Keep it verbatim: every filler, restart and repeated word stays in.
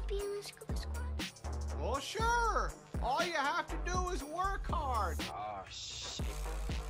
be in the scuba squad? Well, sure. All you have to do is work hard. Oh, shit.